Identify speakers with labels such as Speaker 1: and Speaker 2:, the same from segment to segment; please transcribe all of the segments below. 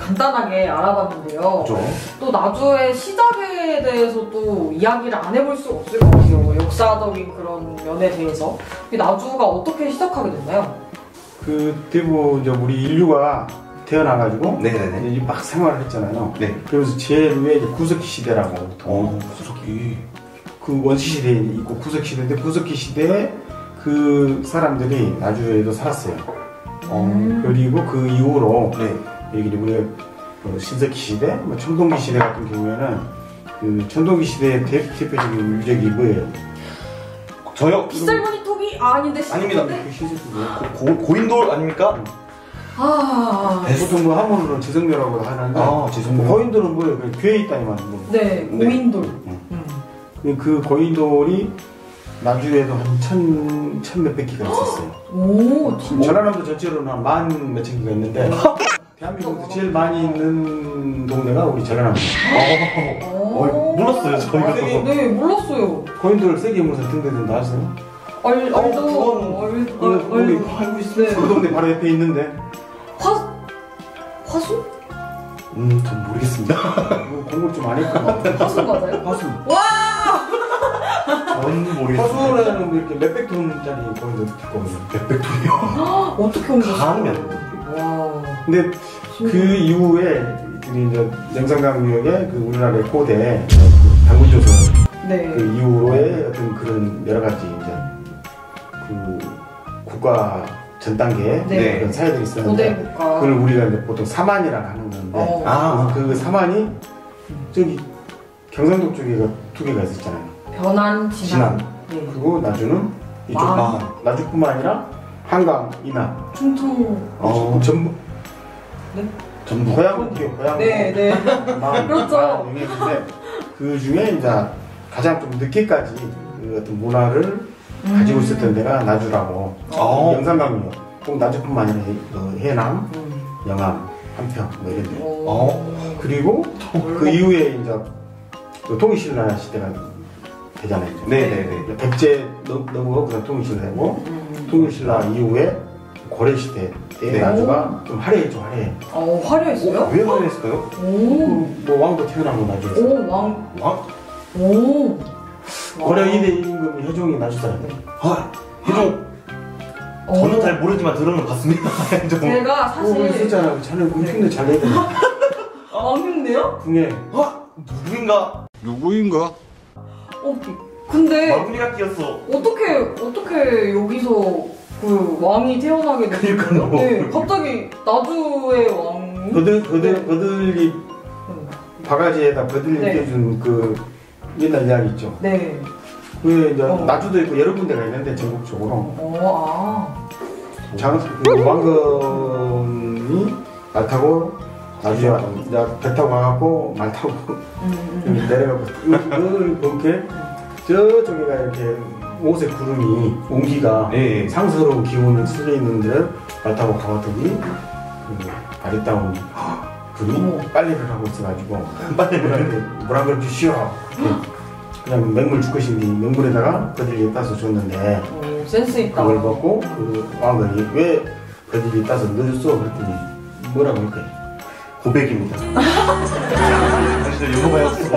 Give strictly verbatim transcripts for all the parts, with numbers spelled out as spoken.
Speaker 1: 간단하게 알아봤는데요.
Speaker 2: 그렇죠.
Speaker 1: 또 나주의 시작에 대해서 또 이야기를 안 해볼 수 없을 것 같아요. 역사적인 그런 면에 대해서. 나주가 어떻게 시작하게 됐나요?
Speaker 2: 그때 뭐 이제 우리 인류가 태어나가지고
Speaker 3: 네네네.
Speaker 2: 이제 막 생활을 했잖아요.
Speaker 3: 네.
Speaker 2: 그러면서 제일 위에 이제 구석기 시대라고.
Speaker 3: 어, 구석기.
Speaker 2: 그 원시 시대에 있고 구석기 시대인데 구석기 시대에 그 사람들이 나주에도 살았어요.
Speaker 1: 음.
Speaker 2: 그리고 그 이후로
Speaker 3: 네.
Speaker 2: 여기 우리가 뭐 신석기 시대, 뭐 청동기 시대 같은 경우에는 그 청동기 시대의 대, 대표적인 유적이 뭐예요?
Speaker 3: 저요?
Speaker 1: 빗살무늬 톱이 아, 아닌데
Speaker 3: 아닙니다.
Speaker 2: 그 신석기 뭐예요?
Speaker 3: 고, 고, 고인돌 아닙니까?
Speaker 1: 아,
Speaker 2: 보통 뭐 한문으로는 지성묘라고 하는데
Speaker 3: 아, 지성묘.
Speaker 2: 고인돌은 뭐예요? 그 교회에 있다니만. 뭐.
Speaker 1: 네, 고인돌.
Speaker 2: 네.
Speaker 1: 음.
Speaker 2: 그 고인돌이 나주에도 한 천, 천 몇백 기가 있었어요.
Speaker 1: 오,
Speaker 2: 전라남도 전체로는 한 만 몇천 기가 있는데 대한민국에서 제일 많이 있는 동네가 우리 전라남도예요.
Speaker 1: 오.
Speaker 3: 어, 몰랐어요, 저희가.
Speaker 1: 네, 네, 몰랐어요.
Speaker 2: 고인돌 세계문화재 등재된다 아세요?
Speaker 1: 얼,
Speaker 3: 어,
Speaker 1: 얼도,
Speaker 3: 그건-
Speaker 1: 얼,
Speaker 2: 그
Speaker 1: 얼,
Speaker 2: 우리
Speaker 1: 얼,
Speaker 2: 알고 있어요.
Speaker 1: 네.
Speaker 2: 그 동네 바로 옆에 있는데
Speaker 1: 화, 화수?
Speaker 3: 음, 전 모르겠습니다.
Speaker 2: 뭐 공부 좀 안 했거든.
Speaker 1: 화수 맞아요?
Speaker 2: 화수.
Speaker 1: 와!
Speaker 3: 전 모르겠습니다.
Speaker 2: 화수라는 뭐 이렇게 몇백 톤짜리 고인돌 있거든요.
Speaker 3: 몇백 돈이요.
Speaker 1: 어떻게 온 거죠?
Speaker 3: 감이 안 돼요.
Speaker 1: 와.
Speaker 2: 근데 그 이후에 그 이제 영산강유역의 그 우리나라의 고대 당군조선
Speaker 1: 네.
Speaker 2: 그 이후에 어떤 그런 여러 가지 이제 그 국가 전 단계
Speaker 1: 네.
Speaker 2: 그런 사회들이
Speaker 1: 고대
Speaker 2: 있었는데
Speaker 1: 국가.
Speaker 2: 그걸 우리가 이제 보통 사만이라고 하는 건데
Speaker 1: 어.
Speaker 3: 아,
Speaker 2: 그 사만이 저기 경상도 쪽에가 두 개가 있었잖아요.
Speaker 1: 변한, 진안.
Speaker 2: 진안.
Speaker 1: 네.
Speaker 2: 그리고 나주는 이쪽
Speaker 1: 아.
Speaker 2: 나주뿐만 아니라 한강, 이남,
Speaker 1: 충청.
Speaker 2: 어, 전부
Speaker 1: 네?
Speaker 3: 전부.
Speaker 2: 고향, 고향,
Speaker 1: 네, 네.
Speaker 2: 마음,
Speaker 1: 그렇죠.
Speaker 2: 마음 영역인데 그 중에 이제 가장 좀 늦게까지 그 어떤 문화를
Speaker 1: 음.
Speaker 2: 가지고 있었던 데가 나주라고.
Speaker 3: 어.
Speaker 2: 영산강유역, 꼭 나주뿐만 아니라 그 해남,
Speaker 1: 음.
Speaker 2: 영암, 한평 뭐 이런 데.
Speaker 1: 오.
Speaker 3: 어.
Speaker 2: 그리고 그 이후에 이제 그 통일신라 시대가 되잖아요. 이제.
Speaker 3: 네네네.
Speaker 2: 백제 넘- 넘어가고 그다음 통일신라고
Speaker 1: 음.
Speaker 2: 통일신라 이후에 고려시대 때
Speaker 3: 네.
Speaker 2: 나주가 좀 화려했죠, 화려해.
Speaker 1: 어, 화려했어요?
Speaker 3: 왜 말했을까요?
Speaker 1: 오.
Speaker 2: 뭐 왕도 태어나고 나주에서.
Speaker 1: 오, 왕.
Speaker 3: 왕?
Speaker 1: 오.
Speaker 2: 고려 이 대 임금이 혜종이 나주 사람이에요.
Speaker 3: 아, 해종. 저는 잘 모르지만 들은 것 같습니다. 해종.
Speaker 1: 제가
Speaker 2: 어,
Speaker 1: 사실
Speaker 2: 있었잖아. 자네 엄청나게 잘 내더니
Speaker 1: 왕인데요?
Speaker 2: 궁에.
Speaker 3: 아, 누구인가?
Speaker 4: 누구인가?
Speaker 1: 어, 근데
Speaker 3: 마구니가 끼었어.
Speaker 1: 어떻게 어떻게 여기서 그 왕이 태어나게 됐어요?
Speaker 3: 그러니까요.
Speaker 1: 네, 갑자기 나주의 왕.
Speaker 2: 거들 거들 거들잎 바가지에다 거들잎
Speaker 1: 네.
Speaker 2: 껴준 그 옛날 이야기 있죠.
Speaker 1: 네.
Speaker 2: 그 이제
Speaker 1: 어.
Speaker 2: 나주도 있고 여러 군데가 있는데 전국적으로
Speaker 1: 어,
Speaker 2: 장, 그 왕건이 말 타고 나중에 이제 배 타고 가갖고 말 타고
Speaker 1: 아. 음, 음.
Speaker 2: 내려가고 늘 그렇게 저쪽에가 이렇게 옷에 구름이 온기가
Speaker 3: 예, 예.
Speaker 2: 상스러운 기운이 실려 있는 데를 말 타고 가봤더니 그 아리따운 분이
Speaker 1: 어머.
Speaker 2: 빨래를 하고 있어가지고 빨래를 물한 그릇 주시오. 그냥 맹물 줄 것인데 맹물에다가 거들이 따서 줬는데
Speaker 1: 오, 센스 있다.
Speaker 2: 그걸 먹고 그 왕건이 왜 거들이 따서 넣어줬어? 그랬더니 뭐라고 할까요?
Speaker 3: 고백입니다. 당신들 읽어봐야겠어.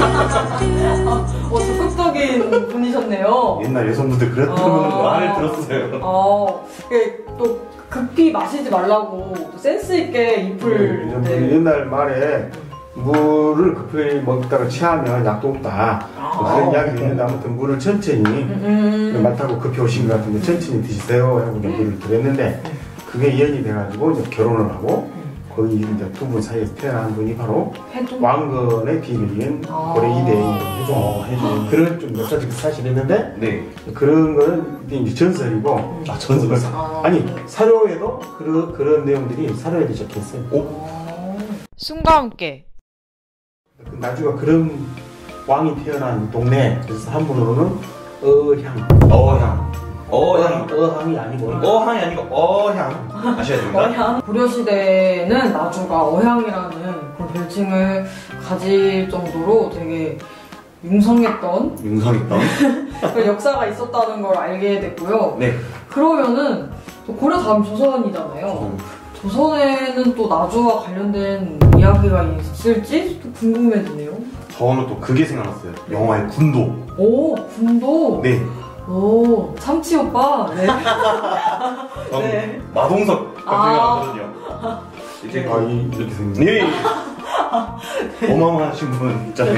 Speaker 1: 어, 적극적인 분이셨네요.
Speaker 3: 옛날 여성분들 그랬다는
Speaker 1: 아.
Speaker 3: 말을 들었어요.
Speaker 1: 어, 이게 또 급히 마시지 말라고 또 센스 있게 잎을.
Speaker 2: 그
Speaker 1: 네.
Speaker 2: 옛날 말에 물을 급히 먹다가 취하면 약도 없다. 뭐 그런 이야기도 있는데 아무튼 물을 천천히
Speaker 1: 음.
Speaker 2: 맡하고 급히 오신 것 같은데 천천히 드시세요 하고 이제 물을 드렸는데 그게 이연이 돼가지고 이제 결혼을 하고 거기 이제 두 분 사이에서 태어난 분이 바로
Speaker 1: 해종.
Speaker 2: 왕건의 비밀인
Speaker 1: 아.
Speaker 2: 고려 이대의 해종 해종 그런 좀 역사적 사실이 있는데
Speaker 3: 네.
Speaker 2: 그런 거는 이제 전설이고
Speaker 3: 아, 전설.
Speaker 1: 아.
Speaker 2: 아니 사료에도 그런 그런 내용들이 사료에도 적혀 있어요.
Speaker 1: 어.
Speaker 5: 숨과 함께
Speaker 2: 나주가 그런 왕이 태어난 동네 그래서 한문으로는 어향
Speaker 3: 어향. 어향.
Speaker 2: 어항이 아니고
Speaker 3: 어향이 아니고 어향. 아셔야 됩니다.
Speaker 1: 어향. 고려시대에는 나주가 어향이라는 그런 별칭을 가질 정도로 되게 융성했던
Speaker 3: 융성했던.
Speaker 1: 그 역사가 있었다는 걸 알게 됐고요.
Speaker 3: 네.
Speaker 1: 그러면은 또 고려 다음 조선이잖아요. 조선에는 또 나주와 관련된 이야기가 있을지 또 궁금해지네요.
Speaker 3: 저는 또 그게 생각났어요. 영화의 군도.
Speaker 1: 오, 군도?
Speaker 3: 네.
Speaker 1: 오, 참치 오빠? 네.
Speaker 3: 전
Speaker 1: 네.
Speaker 3: 마동석
Speaker 1: 아.
Speaker 3: 생각나거든요. 이렇게
Speaker 2: 아, 이- 이렇게 생긴.
Speaker 3: 네. 어마어마하신 분 있잖아요.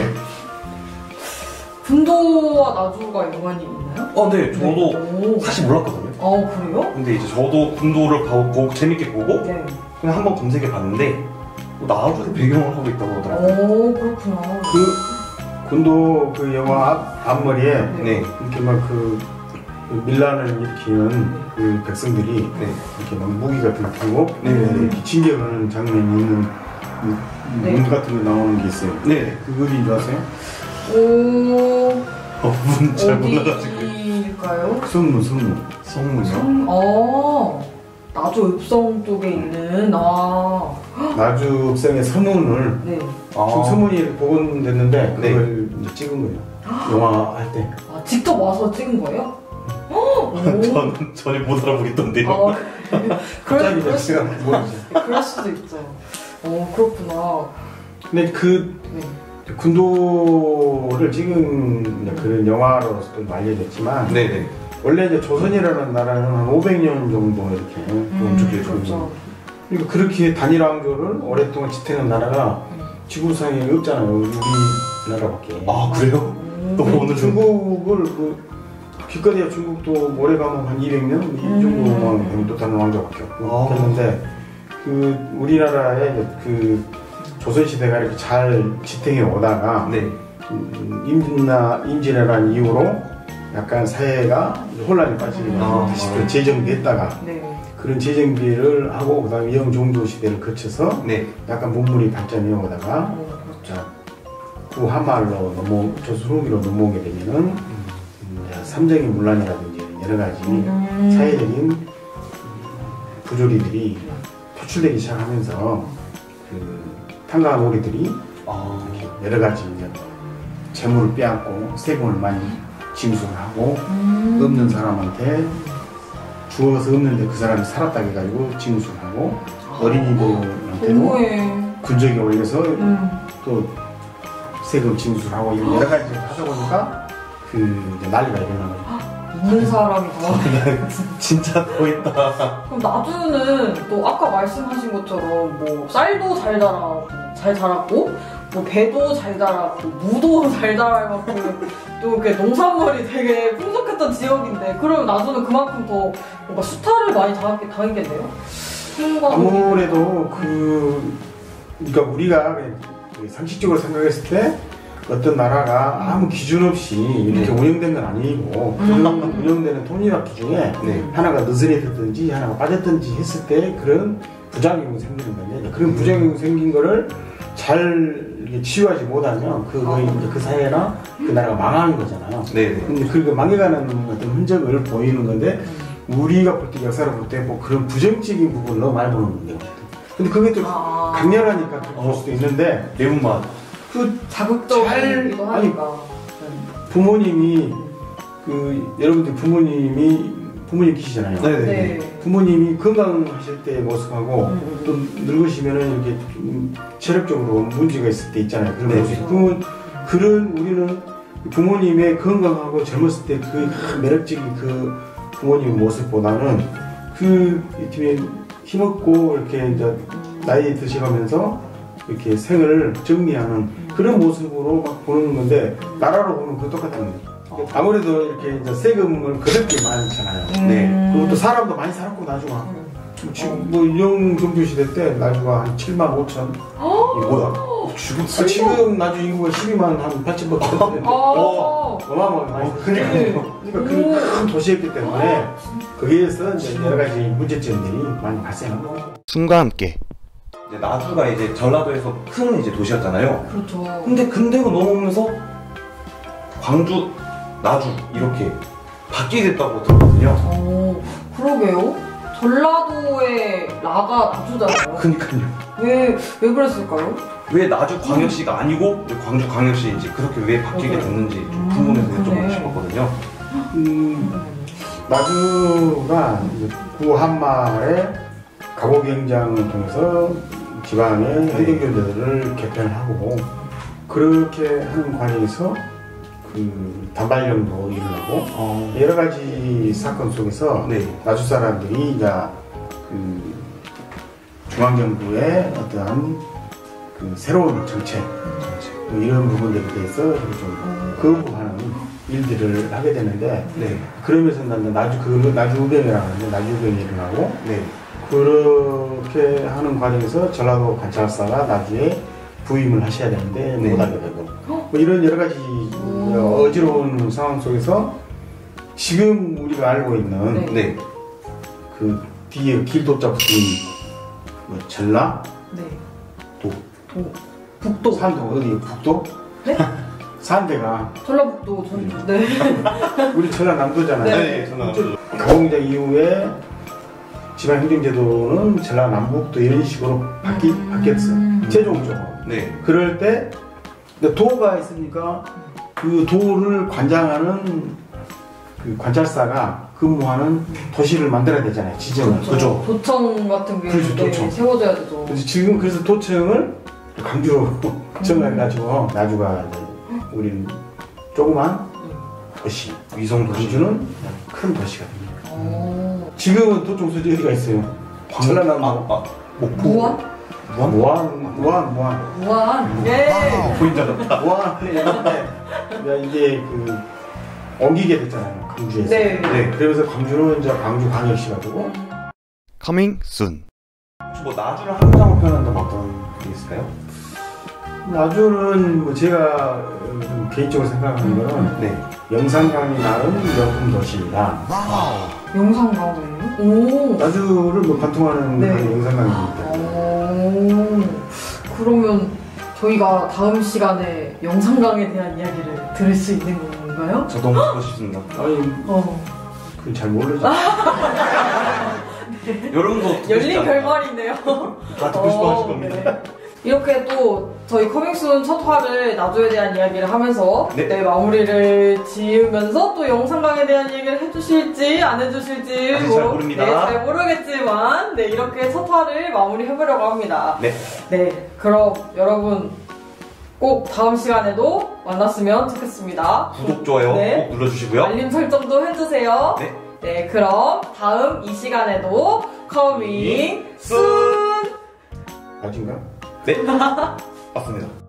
Speaker 1: 군도와 나주가 연관이 있나요?
Speaker 3: 어, 네. 저도
Speaker 1: 오.
Speaker 3: 사실 몰랐거든요.
Speaker 1: 어, 그래요?
Speaker 3: 근데 이제 저도 군도를 보- 보- 재밌게 보고
Speaker 1: 네.
Speaker 3: 그냥 한번 검색해 봤는데 나주를 배경을 하고 있다고 하더라고요.
Speaker 1: 오, 그렇구나.
Speaker 2: 그 군도 그 영화 앞, 앞머리에
Speaker 3: 네.
Speaker 2: 이렇게 막 그 밀란을 일으키는 그 백성들이
Speaker 3: 네.
Speaker 2: 이렇게 막 무기 같은 거 들고
Speaker 3: 네, 네, 네.
Speaker 2: 이렇게 징계하는 장면이 있는
Speaker 1: 네.
Speaker 2: 문 같은 거 나오는 게 있어요.
Speaker 3: 네.
Speaker 2: 그 어디인 줄 아세요?
Speaker 1: 오,
Speaker 3: 어, 문잘 몰라가지고.
Speaker 1: 어디일까요?
Speaker 2: 성문, 성문.
Speaker 3: 성문이요?
Speaker 1: 성, 어, 나주 읍성 쪽에 있는, 아,
Speaker 2: 나주 읍성의 서문을
Speaker 1: 네.
Speaker 2: 지금 서문이 복원됐는데
Speaker 3: 네.
Speaker 2: 그걸 이제 찍은 거예요. 영화 할 때.
Speaker 1: 아, 직접 와서 찍은 거예요? 오.
Speaker 3: 저는 전혀 못 알아보겠던데요.
Speaker 1: 아, 그럴,
Speaker 2: 갑자기
Speaker 1: 그럴,
Speaker 2: 이제
Speaker 1: 수,
Speaker 2: 제가 모르죠.
Speaker 1: 그럴 수도 있죠. 어, 그렇구나.
Speaker 2: 근데 그
Speaker 1: 네.
Speaker 2: 군도를 찍은 이제 그런 영화로서도 알려졌지만
Speaker 3: 네네.
Speaker 2: 원래 이제 조선이라는 나라는 한 오백 년 정도 이렇게 건축해
Speaker 1: 그렇죠.
Speaker 2: 죠 그러니까 그렇게 단일 왕조를 오랫동안 지탱한 나라가 지구상에 없잖아요. 우리나라밖에.
Speaker 3: 아, 그래요? 또 어느 정도?
Speaker 2: 중국을 그 기껏해야 중국도 오래 가면 한 이백 년 이 정도만 되면 또 다른 왕조밖에 없고
Speaker 3: 아.
Speaker 2: 그랬는데 그 우리나라의 그 조선시대가 이렇게 잘 지탱해 오다가
Speaker 3: 네.
Speaker 2: 음, 임진나 임진왜란 이후로 약간 사회가 혼란에 빠지게
Speaker 3: 아.
Speaker 2: 다시 또 재정비했다가
Speaker 1: 네.
Speaker 2: 그런 재정비를 하고 그다음에 영종도 시대를 거쳐서
Speaker 3: 네.
Speaker 2: 약간 문물이 발전해 오다가
Speaker 1: 어, 그렇죠.
Speaker 2: 자, 구한말로 넘어 조선 후기로 넘어오게 되면은 음, 삼정의 문란이라든지 여러 가지
Speaker 1: 음.
Speaker 2: 사회적인 음, 부조리들이 표출되기 시작하면서 그 탕가오리들이
Speaker 3: 아.
Speaker 2: 여러 가지 이제 재물을 빼앗고 세금을 많이 징수하고
Speaker 1: 음.
Speaker 2: 없는 사람한테 주어서 없는데 그 사람이 살았다 해가지고 징수하고 어린이들한테도
Speaker 1: 너무해.
Speaker 2: 군적에 올려서
Speaker 1: 음.
Speaker 2: 또 세금 징수하고 이런 여러 가지 하다 보니까 그 이제 난리가 일어나는 거죠.
Speaker 1: 있는 사람이 더.
Speaker 3: 진짜 더 있다.
Speaker 1: 그럼 나주는 또 아까 말씀하신 것처럼 뭐 쌀도 잘 자라고 잘 자랐고 뭐 배도 잘 자랐고 무도 잘 자라고 또 이렇게 농산물이 되게 풍족했던 지역인데 그러면 나주는 그만큼 더 뭔가 수탈을 많이 당했, 당했겠네요? 통과도
Speaker 2: 아무래도 그 그러니까 우리가 그냥 상식적으로 생각했을 때 어떤 나라가 아무 기준 없이 이렇게
Speaker 3: 네.
Speaker 2: 운영된 건 아니고 그 운영되는 통일학 기준에
Speaker 3: 네.
Speaker 2: 하나가 느슨해졌든지 하나가 빠졌든지 했을 때 그런 부작용이 생기는 건데 그런 부작용이 생긴 거를 잘 이렇게 치유하지 못하면 그,
Speaker 1: 아.
Speaker 2: 이제 그 사회나 그 나라가 망하는 거잖아요.
Speaker 3: 네네.
Speaker 2: 근데 그 망해가는 어떤 흔적을 보이는 건데 우리가 볼 때 역사를 볼 때 뭐 그런 부정적인 부분을 너무 많이 보는 건데요. 근데 그게 좀
Speaker 1: 아.
Speaker 2: 강렬하니까 볼 수도 있는데
Speaker 3: 매운맛.
Speaker 2: 그
Speaker 1: 자극적이기도
Speaker 2: 잘- 아니,
Speaker 1: 하니까.
Speaker 2: 부모님이 그 여러분들 부모님이 부모님 계시잖아요.
Speaker 3: 네네.
Speaker 1: 네.
Speaker 2: 부모님이 건강하실 때 모습하고
Speaker 1: 음, 음.
Speaker 2: 또 늙으시면은 이렇게 좀 체력적으로 문제가 있을 때 있잖아요. 그런
Speaker 3: 네.
Speaker 2: 모습. 그러면 그런 우리는 부모님의 건강하고 젊었을 때 그 매력적인 그 부모님 모습보다는 그 이렇게 힘없고 이렇게 이제 나이 드셔가면서 이렇게 생을 정리하는 그런 모습으로 막 보는 건데 나라로 보면 그 똑같은 거죠. 아무래도 이렇게 이제 세금을 거둘 게 많잖아요.
Speaker 3: 네.
Speaker 2: 그리고 또 사람도 많이 살았고 나주가 지금 뭐 영종조 시대 때 나주가 한 칠만 오천
Speaker 3: 이 뭐야?
Speaker 2: 지금, 아, 지금 나주 인구가 십이만 한 팔천밖에 안 되는데
Speaker 1: 아.
Speaker 2: 어마어마하게 많이
Speaker 3: 어,
Speaker 2: 그러니까요. 그러니까 그 큰 도시였기 때문에 거기에서 이제 여러 가지 문제점들이 많이 발생하고
Speaker 3: 숨과 함께. 이제 나주가 이제 전라도에서 큰 이제 도시였잖아요.
Speaker 1: 그렇죠.
Speaker 3: 근데 근대가 넘어오면서 광주, 나주 이렇게 바뀌게 됐다고 들었거든요.
Speaker 1: 어, 그러게요. 전라도의 라가 나주잖아요.
Speaker 3: 그니까요.
Speaker 1: 왜, 왜 그랬을까요?
Speaker 3: 왜 나주 광역시가 아니고 왜 광주 광역시인지 그렇게 왜 바뀌게 됐는지 좀 궁금해서
Speaker 1: 음,
Speaker 3: 여쭤보고
Speaker 1: 그래.
Speaker 3: 싶었거든요.
Speaker 2: 음, 나주가 이제 구한말에 가보경장을 통해서 지방의
Speaker 3: 네.
Speaker 2: 행정교대들을 개편을 하고 그렇게 하는 과정에서 그 단발령도 일어나고
Speaker 3: 어.
Speaker 2: 여러 가지 사건 속에서
Speaker 3: 네.
Speaker 2: 나주 사람들이 이제 그 중앙정부의 어떠한 그 새로운 정책 뭐 이런 부분들에 대해서 좀 거부하는 일들을 하게 되는데
Speaker 3: 네.
Speaker 2: 그러면서 난 나주 그 나주우병이라고 하는데 나주우병이 일어나고
Speaker 3: 네.
Speaker 2: 그렇게 하는 과정에서 전라도 관찰사가 나주에 부임을 하셔야 되는데
Speaker 3: 네.
Speaker 2: 못하게 되고 뭐 이런 여러 가지 어지러운 상황 속에서 지금 우리가 알고 있는
Speaker 1: 네.
Speaker 3: 네.
Speaker 2: 그 뒤에 길도자 붙은 뭐 전라,
Speaker 1: 네.
Speaker 2: 도,
Speaker 1: 도, 북도.
Speaker 2: 산도 어디 북도?
Speaker 1: 네?
Speaker 2: 산대가
Speaker 1: 전라북도 전. 네.
Speaker 2: 우리 전라남도잖아요.
Speaker 1: 네.
Speaker 3: 네. 전라남도.
Speaker 2: 가공장 이후에 지방행정제도는 전라남북도 이런 식으로 바뀌,
Speaker 1: 음.
Speaker 2: 바뀌었어. 최종적으로.
Speaker 3: 네.
Speaker 2: 그럴 때 도가 있으니까 그 도를 관장하는 그 관찰사가 근무하는 도시를 만들어야 되잖아요. 지정을.
Speaker 1: 그렇죠. 도청 같은 게
Speaker 2: 그렇죠,
Speaker 1: 네,
Speaker 2: 도청.
Speaker 1: 세워져야 되죠.
Speaker 2: 그래서 지금 그래서 도청을 강주로 정해가지고 나주가 이제 우리는 조그만 도시,
Speaker 3: 위성 도시.
Speaker 2: 강주는 큰 도시가 됩니다.
Speaker 1: 어.
Speaker 2: 지금은 도청 소지 어디가 있어요? 전라남도.
Speaker 3: 아, 아, 목포.
Speaker 1: 무안?
Speaker 2: 무안, 무안, 무안, 무안.
Speaker 1: 무안. 예.
Speaker 3: 아, 보인다 졌다.
Speaker 2: 무안에 있는데 이제 그 옮기게 됐잖아요. 강주에서.
Speaker 1: 네.
Speaker 3: 네.
Speaker 2: 그러면서 광주는 이제 광주 광역시가 되고.
Speaker 4: Coming soon.
Speaker 3: 혹시 뭐 나주를 한자로 표현한다면 어떤 게 있을까요?
Speaker 2: 나주는 뭐 제가 좀 개인적으로 생각하는 거는
Speaker 3: 네.
Speaker 2: 영산강이 나은 명품 도시이다.
Speaker 1: 영상강이에요? 오.
Speaker 2: 나주를 뭐 관통하는
Speaker 1: 네.
Speaker 2: 그런 영산강이니까.
Speaker 1: 오. 그러면 저희가 다음 시간에 영상강에 대한 이야기를 들을 수 있는 건가요?
Speaker 3: 저도 한번 듣고 싶습니다.
Speaker 2: 아니,
Speaker 1: 어.
Speaker 2: 그건 잘 모르죠.
Speaker 3: 여러분도 듣고 싶지
Speaker 1: 열린
Speaker 3: 않을까?
Speaker 1: 결말이네요.
Speaker 3: 다 듣고 싶어 하실
Speaker 1: 어,
Speaker 3: 겁니다.
Speaker 1: 네. 이렇게 또 저희 커밍순 첫 화를 나주에 대한 이야기를 하면서
Speaker 3: 네.
Speaker 1: 네, 마무리를 지으면서 또 영상강에 대한 얘기를 해주실지 안 해주실지
Speaker 3: 아직 잘 모릅니다.
Speaker 1: 네, 잘 모르겠지만 네, 이렇게 첫 화를 마무리해보려고 합니다.
Speaker 3: 네.
Speaker 1: 네, 그럼 여러분 꼭 다음 시간에도 만났으면 좋겠습니다.
Speaker 3: 구독, 좋아요
Speaker 1: 네.
Speaker 3: 꼭 눌러주시고요.
Speaker 1: 알림 설정도 해주세요.
Speaker 3: 네.
Speaker 1: 네, 그럼 다음 이 시간에도 커밍 순!
Speaker 2: 맞은가?
Speaker 3: 네. 맞습니다.